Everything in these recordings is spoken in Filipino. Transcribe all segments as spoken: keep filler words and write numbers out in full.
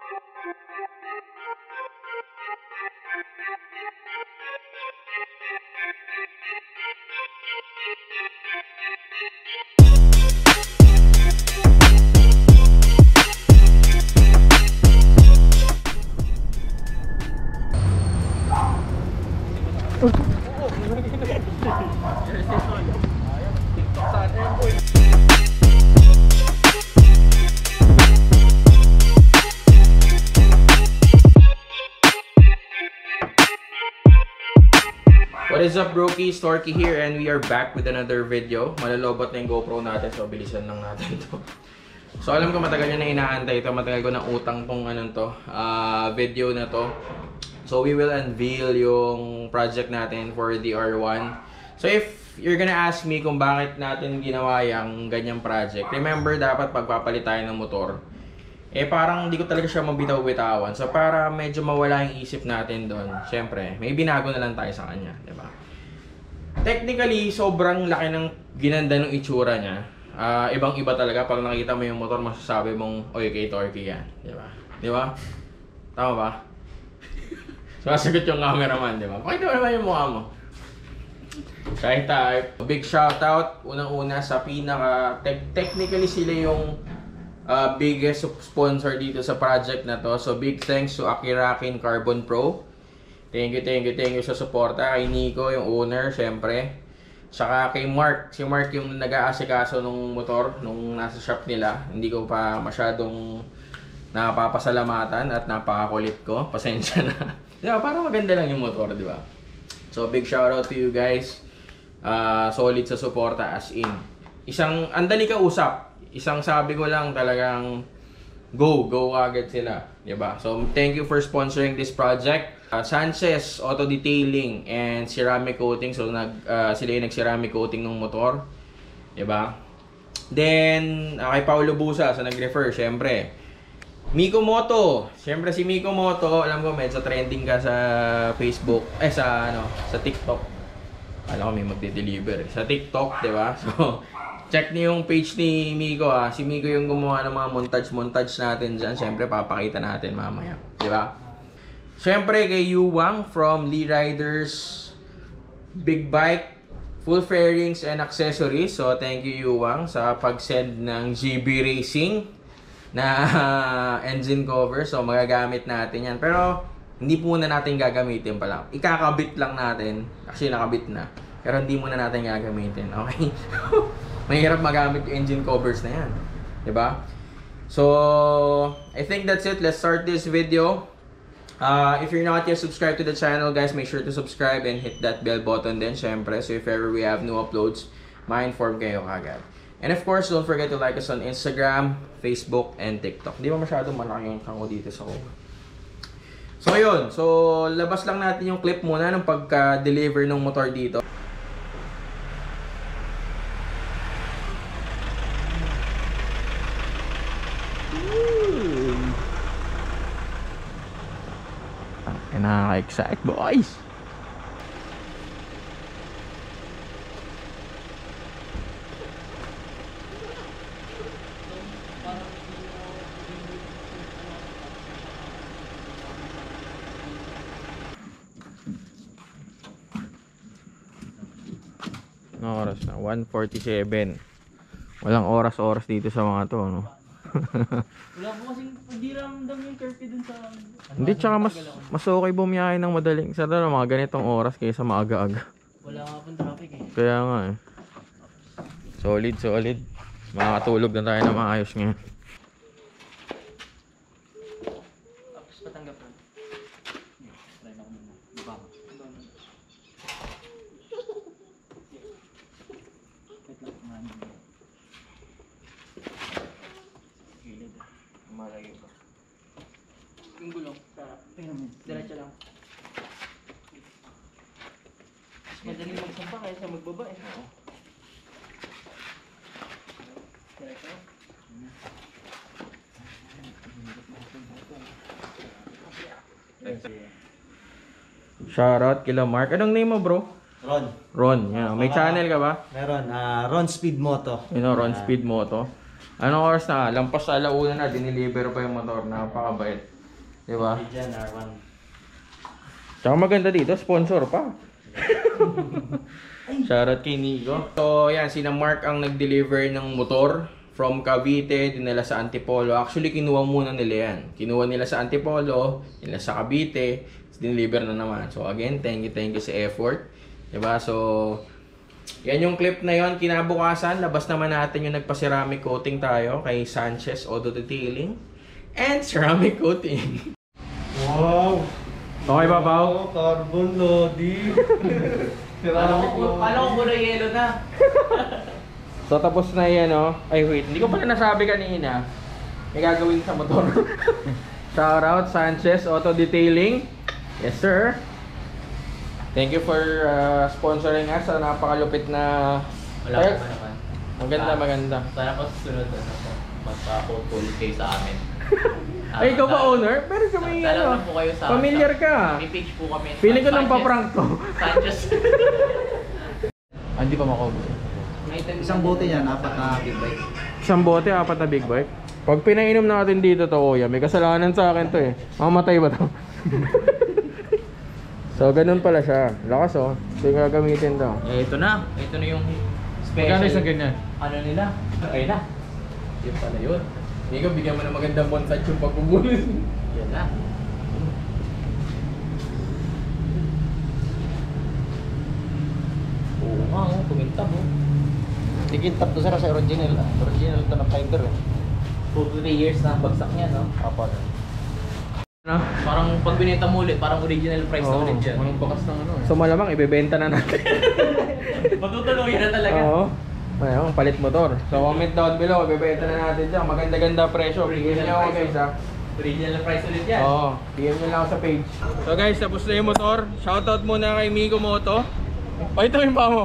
What is up, Brokey? Storky here, and we are back with another video. Malalobot na yung GoPro natin, so bilisan lang natin to. So alam ko matagal nyo na inaantay ito, matagal ko na utang tong anong to, uh, video na to. So we will unveil yung project natin for the R one. So if you're gonna ask me kung bakit natin ginawa yung ganyang project, remember dapat pagpapalit tayo ng motor, eh parang hindi ko talaga siya mabitaw-bitawan. So para medyo mawala yung isip natin doon, syempre may binago na lang tayo sa kanya, di ba? Technically, sobrang laki ng ginanda ng itsura niya. Uh, ibang-iba talaga pag nakita mo yung motor, masasabi mong, oy, kay Torky yan, di ba? Di ba? Tama ba? Sumasagot yung cameraman, di ba? Pakita mo naman yung mukha mo. Kahit type. Big shoutout, unang-una sa pinaka, te technically sila yung Uh, biggest sponsor dito sa project na to. So big thanks to Akirakin Carbon Pro. Thank you, thank you, thank you sa suporta. Kay Nico, yung owner, syempre. Saka kay Mark. Si Mark yung nag-aasikaso ng motor nung nasa shop nila. Hindi ko pa masyadong napapasalamatan at napakakulit ko. Pasensya na. Diba, parang maganda lang yung motor, di ba? So big shoutout to you guys. Uh, solid sa suporta as in. Isang, andali ka usap. Isang sabi ko lang talagang go, go agad sila, diba? So thank you for sponsoring this project. Uh, Sanchez Auto Detailing and Ceramic Coating. So nag uh, sila yung nag-ceramic coating ng motor, diba? Then uh, kay Paulo Busa sa nag-refer, syempre. Miko Moto. Syempre si Miko Moto, alam ko medyo trending ka sa Facebook, eh sa ano, sa TikTok. Alam ko may magde-deliver sa TikTok, diba? So check niyo yung page ni Miko, ha. Si Miko yung gumawa ng mga montage-montage natin dyan. Siyempre, papakita natin mamaya. Diba? Siyempre, kay Yuwang from Lee Riders Big Bike, full fairings and accessories. So, thank you Yuwang sa pag-send ng G B Racing na engine cover. So, magagamit natin yan. Pero, hindi po na natin gagamitin pala. Ikakabit lang natin. Actually, nakabit na. Pero hindi muna natin gagamitin. Okay? Mahirap magamit yung engine covers na yan, diba? So I think that's it. Let's start this video. Uh, if you're not yet subscribed to the channel, guys, make sure to subscribe and hit that bell button din, syempre. So if ever we have new uploads, ma-inform kayo kagad. And of course, don't forget to like us on Instagram, Facebook, and TikTok. Di ba masyadong malaki yung tango dito sa cover. So yun, so labas lang natin yung clip muna ng pagka-deliver ng motor dito. Nakaka-excite, boys! Anong oras na? one forty-seven. Walang oras-oras dito sa mga to, no? Wala po kasing hindi ramdam yung curfew dun sa... Hindi, tsaka mas, mas okay bumiyahe ng madaling sa na mga ganitong oras kaysa maaga-aga. Wala nga pong traffic eh. Kaya nga eh. Solid, solid. Makakatulog na tayo na maayos ngayon. Tapos patanggap lang. Try na ko muna. Baba ko. Wait lang, kumanin mo. Gilid. Malagay ko. Yung gulong. Tingnan mo. Diretso lang. Madaling magsampa kaysa magbaba eh. Oo. Diretso. Shoutout kila Mark. Anong name mo, bro? Ron. Ron. Yeah. May channel ka ba? Meron. Uh, Ron Speed Moto. You know, Ron Speed Moto. Anong oras na? Lampas sa alauna na. Diniliver pa yung motor. Napakabait. Diba? Dyan, R one. Tsaka maganda dito, sponsor pa. Shoutout kay Nico. So, yan, sina Mark ang nag-deliver ng motor from Cavite, dinala sa Antipolo. Actually, kinuha muna nila yan. Kinuha nila sa Antipolo, nila sa Cavite, dineliver na naman. So, again, thank you, thank you sa effort. Diba? So, yan yung clip na yon. Kinabukasan, labas naman natin yung nagpa-ceramic coating tayo kay Sanchez Auto Detailing and ceramic coating. Wow! Okay ba, Pao? Oh, carbon loading. Alam ko, alam ko muna yelo na. So, tapos na yan, oh. Ay, wait. Hindi ko pala nasabi kanina. May gagawin sa motor. Shoutout, Sanchez Auto Detailing. Yes, sir. Thank you for uh, sponsoring us sa napakalupit na... Wala Ay, ko naman. maganda, maganda. Sana po susunod na magpa-quote kayo sa amin. Ay, ikaw ba owner? Pero kami, Sana ano, lang po kayo sa familiar ka. May page po kami. Feeling ko nang Sanchez. paprank to. Sanchez. Ah, hindi pa makobo. Isang bote yan, apat na big bike. Isang bote, apat na big bike. Pag pinainom natin dito to, kuya, may kasalanan sa akin to eh. Mamatay ba to? So, ganun pala siya. Lakas oh. Ito yung gagamitin to. Eh, ito na. Ito na yung special. Magkano isang ganyan? Ano nila? Ayun na. Yun pala yun. Hindi ko bigyan mo ng magandang montage yung pagbubulis. Yan na. Oo nga, oh, kuminta mo. Tikintap to sir sa original. Original to na fiber eh. two to three years na ang bagsak niya, no? Apo. Ano? Parang pag binenta mo ulit, parang original price na Oo, ulit yan. walang bakas ng ano So malamang ibebenta na natin. Matutuluyan na talaga. Oo. Ayun, palit motor. So comment down below, ibebenta na natin dyan. Maganda-ganda presyo. Bigyan niyo ako guys ha. Original price ulit yan. Oo, P M nyo lang ako sa page. So guys, tapos na yung motor. Shoutout muna kay Migo Moto. Oh, ito yung pa mo.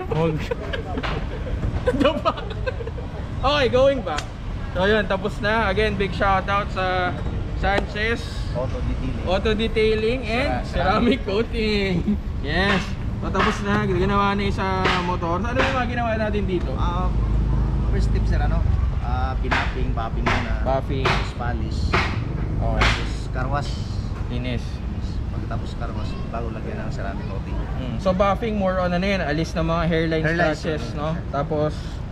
Ito pa. Okay, going back. So yun, tapos na. Again, big shoutout sa Sanchez Auto detailing. Auto Detailing and Ceramic Coating. Yes. So tapos na, ginawa na yung sa motor. So, ano yung mga ginawa natin dito? Ah, first tip sir ano? Ah, pinapping, popping muna. Buffing. Tapos polish. Okay. Tapos carwash. Linis. Pagkatapos carwash, bago lagyan ng ceramic coating. Mm. So buffing more on ano yun, alis ng mga hairline Hairline, scratches, sir. no? Tapos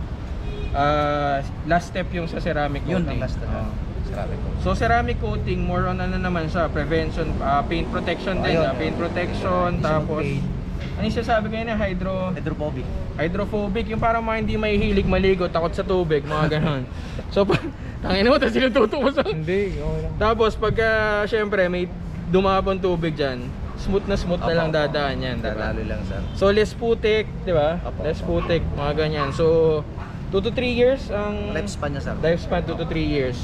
uh, last step yung sa ceramic Yun coating. ang last na Oo. ceramic coating. So ceramic coating more on ano naman siya, prevention, uh, paint protection din, Ayun. ah, paint protection, Additional tapos paint. ano yung sasabi kayo na hydro Hydrophobic. hydrophobic, yung parang mga hindi mahihilig maligo, takot sa tubig, mga ganun. So tangina mo, tapos sinututo mo sa... Hindi, okay lang. Tapos pagka syempre may dumapong tubig dyan, smooth na smooth na Opo, lang opo. dadaan yan, diba? Lalo lang sir. So less putik, di ba? Opo, Less opo. putik, mga ganyan. So two to three years ang Lifespan niya sir. lifespan, two to three years.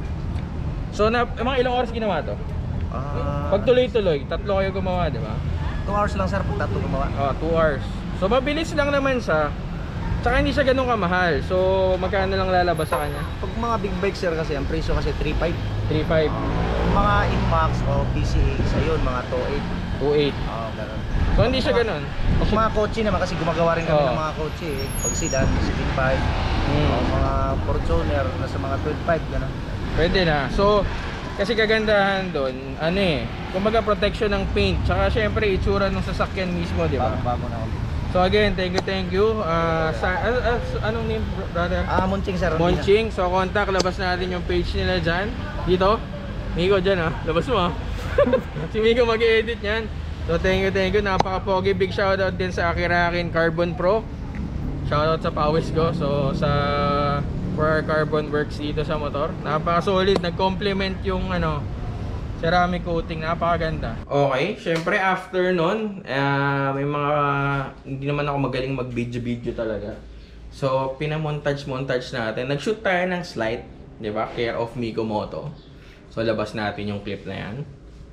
So na mga ilang oras ginawa to? Ah, Pag tuloy-tuloy, tatlo kayo gumawa, di ba? two hours lang sir pag tatlo gumawa. Oh, two hours. So mabilis lang naman siya. Tsaka hindi siya ganun kamahal. So magkano lang lalabas sa kanya? Pag mga big bike sir kasi, ang presyo kasi three five. three five, Mga Inmax o P C A sa yun, mga two eight. two eight. Oo, ganun. So hindi siya ganun. Pag mga kotse naman, kasi gumagawa rin kami Oo. ng mga kotse eh. Pag sedan, sixteen five. Hmm. O mga Fortuner, nasa mga twelve five, ganun. Pwede na. So, kasi kagandahan doon, ano eh, kumbaga protection ng paint, tsaka syempre itsura ng sasakyan mismo, di ba? Bago-bago na ako. So again, thank you, thank you. Uh, sa, uh, uh, anong name, brother? Ah, Monching sir. Monching. So contact, labas natin yung page nila dyan. Dito. Miko dyan ha. Labas mo ha. Si Miko mag-edit yan. So thank you, thank you. Napaka-pogi. Big shoutout din sa Akirakin Carbon Pro. Shoutout sa Pawis ko. So sa for our carbon works dito sa motor. Napaka-solid. Nag-complement yung ano, ceramic coating, napakaganda. Okay, syempre after nun, uh, may mga hindi naman ako magaling mag-video-video talaga. So, pinamontage-montage natin. Nag-shoot tayo ng slide, di ba? Care of Migo Moto. So, labas natin yung clip na yan.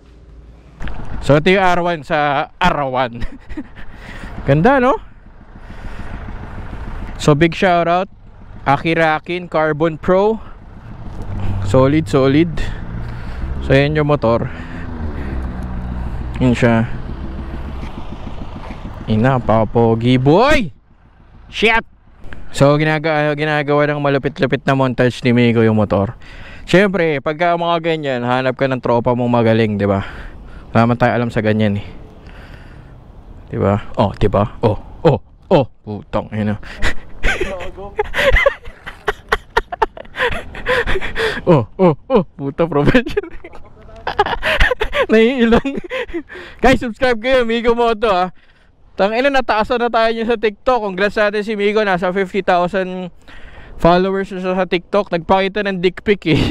So, ito yung R one sa R one. Ganda, no? So, big shoutout. Akirakin Carbon Pro. Solid, solid. So yan yung motor. Yun siya. Ina, papogi boy. Shit. So ginagawa ginagawa ng malupit-lupit na montage ni Migo yung motor. Syempre, pagka mga ganyan, hanap ka ng tropa mong magaling, di ba? Wala man tayo alam sa ganyan eh. Di ba? Oh, di ba? Oh, oh, oh, putang ina. Oh, oh, oh, puta professional. Naiilang. Guys, subscribe kayo, Migo Moto ah. Tangina, nataasan na tayo niya sa TikTok. Congrats natin si Migo, nasa fifty thousand followers na siya sa TikTok. Nagpakita ng dick pic eh.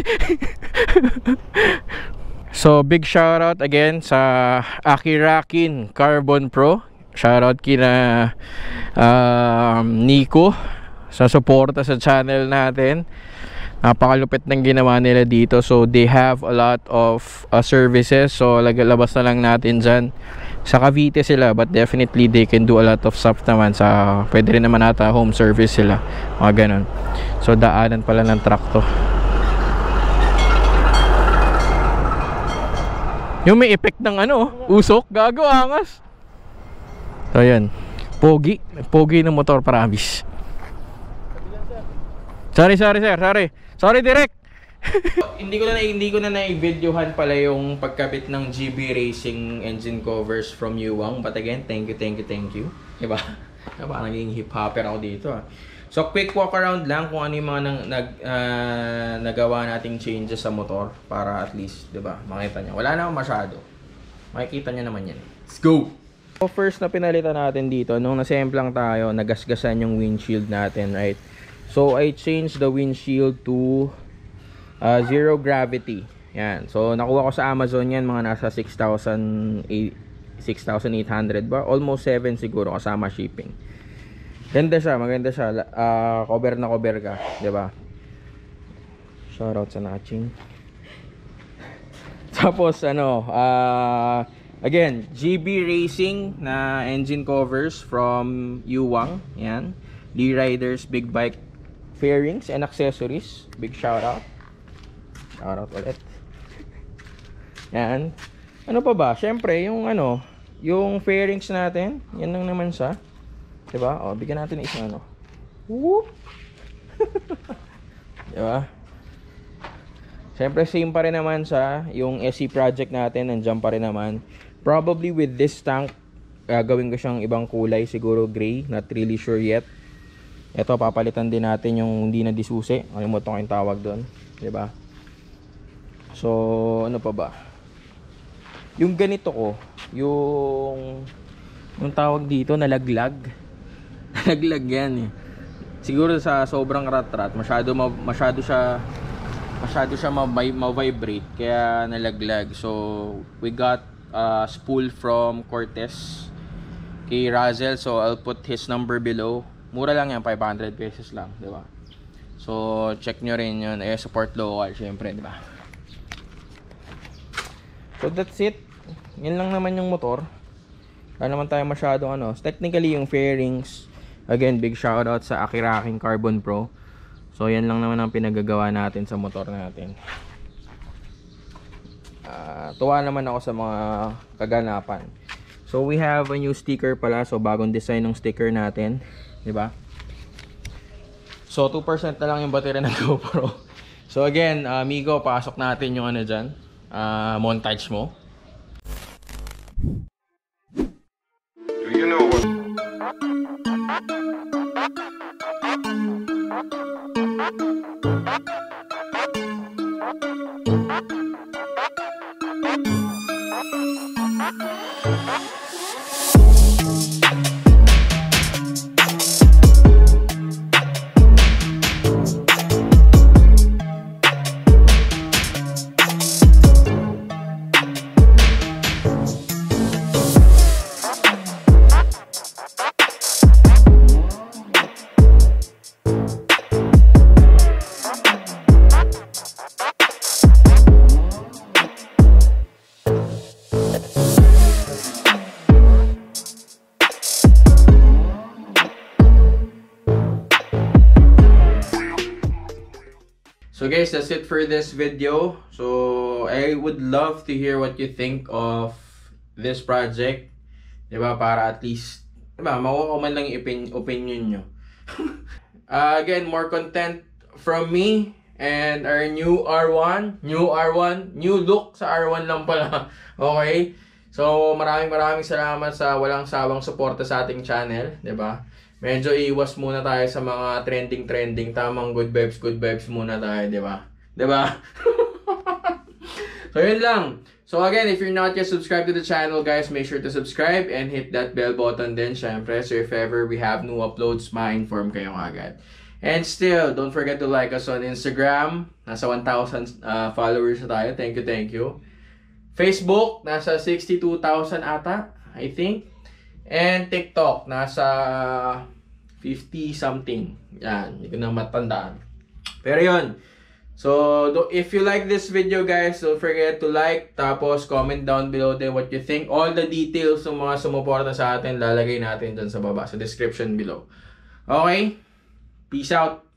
So, big shoutout again sa Akirakin Carbon Pro. Shoutout kina um, Nico sa suporta sa channel natin. Napakalupit ng ginawa nila dito. So, they have a lot of uh, services. So, labas na lang natin dyan. Sa Cavite sila, but definitely they can do a lot of stuff naman. Sa, pwede rin naman ata home service sila. Mga ganun. So, daanan pala ng truck to. Yung may effect ng ano, usok, gago, angas. So yan, pogi, pogi ng motor, promise. Sorry, sorry sir, sorry. Sorry direct. Hindi ko na hindi ko na na-videohan pala yung pagkabit ng G B Racing engine covers from Yuwang. But again, thank you, thank you, thank you. Diba? Diba, naging hip-hopper ako dito ah. So, quick walk around lang kung ano yung mga nang, nag, uh, nagawa nating changes sa motor para at least, di ba, makita niya. Wala naman masyado. Makikita niya naman yan. Let's go! So, first na pinalitan natin dito, nung nasemplang tayo, nagasgasan yung windshield natin, right? So, I changed the windshield to uh, zero gravity. Yan. So, nakuha ko sa Amazon yan, mga nasa six thousand eight hundred ba? Almost seven siguro kasama shipping. Ganda siya, maganda siya. Uh, cover na cover ka, 'di ba? Shoutout sa Naching. Tapos ano, uh, again, G B Racing na engine covers from Yuwang. Yan. Lee Riders Big Bike fairings and accessories. Big shoutout. Shoutout ulit. Yan. Ano pa ba? Syempre, yung ano, yung fairings natin, yan lang naman siya. Diba? O, bigyan natin ng isang ano. Whoop! Diba? Siyempre, same pa rin naman sa yung S C project natin. Nandiyan pa rin naman. Probably with this tank, gagawin ko siyang ibang kulay. Siguro gray. Not really sure yet. Ito, papalitan din natin yung hindi na disusi. Kalimutan ko yung tawag doon. Diba? So, ano pa ba? Yung ganito ko, yung yung tawag dito, nalaglag. Nalaglag yan eh. Siguro sa sobrang rat-rat, masyado ma masyado siya masyado siya ma-vibrate, kaya nalaglag. So, we got a spool from Cortez kay Razel. So, I'll put his number below. Mura lang yan, five hundred pesos lang, di ba? So, check nyo rin yun. Eh, support local, syempre, di ba? So, that's it. Yan lang naman yung motor. Wala naman tayo masyadong ano. Technically, yung fairings, again, big shoutout sa Akirakin Carbon Pro. So, yan lang naman ang pinagagawa natin sa motor natin. Uh, tuwa naman ako sa mga kaganapan. So, we have a new sticker pala. So, bagong design ng sticker natin. Diba? So, two percent na lang yung battery ng GoPro. So, again, uh, Migo, pasok natin yung ano dyan. Uh, montage mo. You know what? So guys, that's it for this video. So I would love to hear what you think of this project. Diba? Para at least, diba, makuha ko man lang yung opinion nyo. uh, again, more content from me and our new R one. New R one. New look sa R one lang pala. Okay? So, maraming maraming salamat sa walang sawang suporta sa ating channel. 'Di ba? Medyo iwas muna tayo sa mga trending-trending. Tamang good vibes, good vibes muna tayo. 'Di ba? 'Di ba? So, yun lang. So, again, if you're not yet subscribed to the channel, guys, make sure to subscribe and hit that bell button din, syempre. So, if ever we have new uploads, ma-inform kayo agad. And still, don't forget to like us on Instagram. Nasa one thousand uh, followers na tayo. Thank you, thank you. Facebook, nasa sixty-two thousand ata, I think. And TikTok, nasa fifty something. Yan, hindi ko na matandaan. Pero yun. So, if you like this video, guys, don't forget to like, tapos comment down below din what you think. All the details ng mga sumuporta sa atin, lalagay natin dyan sa baba, sa description below. Okay? Peace out!